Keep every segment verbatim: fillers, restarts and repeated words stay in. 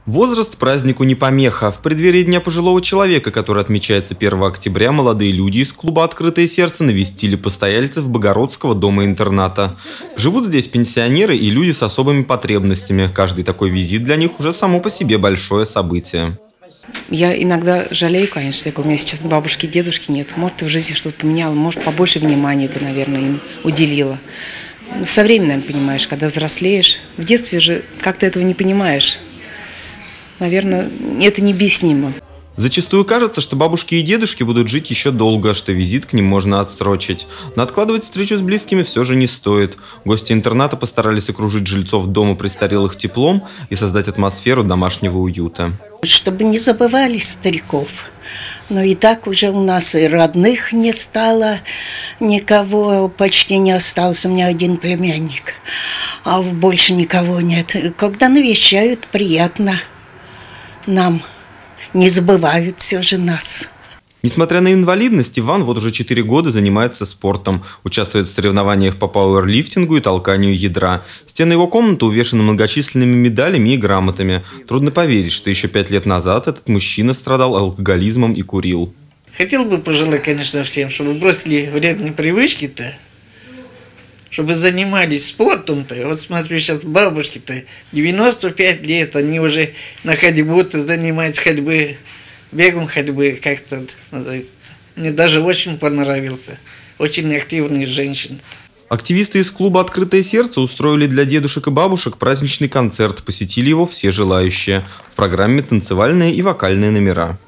Возраст празднику не помеха. В преддверии Дня пожилого человека, который отмечается первого октября, молодые люди из клуба «Открытое сердце» навестили постояльцев Богородского дома-интерната. Живут здесь пенсионеры и люди с особыми потребностями. Каждый такой визит для них уже само по себе большое событие. Я иногда жалею, конечно, у меня сейчас бабушки, дедушки нет. Может, в жизни что-то поменяла, может, побольше внимания бы, наверное, им уделила. Со временем, наверное, понимаешь, когда взрослеешь. В детстве же как-то этого не понимаешь. Наверное, это необъяснимо. Зачастую кажется, что бабушки и дедушки будут жить еще долго, что визит к ним можно отсрочить. Но откладывать встречу с близкими все же не стоит. Гости интерната постарались окружить жильцов дома престарелых теплом и создать атмосферу домашнего уюта. Чтобы не забывали стариков. Но и так уже у нас и родных не стало, никого почти не осталось. У меня один племянник, а больше никого нет. Когда навещают, приятно. Нам не забывают все же нас. Несмотря на инвалидность, Иван вот уже четыре года занимается спортом. Участвует в соревнованиях по пауэрлифтингу и толканию ядра. Стены его комнаты увешаны многочисленными медалями и грамотами. Трудно поверить, что еще пять лет назад этот мужчина страдал алкоголизмом и курил. Хотел бы пожелать, конечно, всем, чтобы бросили вредные привычки-то, чтобы занимались спортом-то. Вот смотрю, сейчас бабушки-то девяносто пять лет, они уже на ходьбу-то занимаются, ходьбы, бегом ходьбы как-то. Мне даже очень понравился. Очень активные женщины. Активисты из клуба «Открытое сердце» устроили для дедушек и бабушек праздничный концерт. Посетили его все желающие. В программе танцевальные и вокальные номера.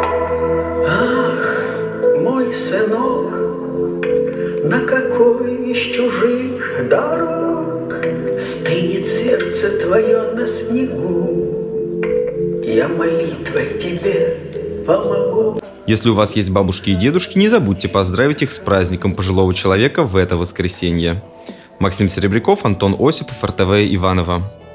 Ах, мой сынок, на какой из чужих дорог стынет сердце твое на снегу, я молитвой тебе помогу. Если у вас есть бабушки и дедушки, не забудьте поздравить их с праздником пожилого человека в это воскресенье. Максим Серебряков, Антон Осипов, эр тэ вэ Иваново.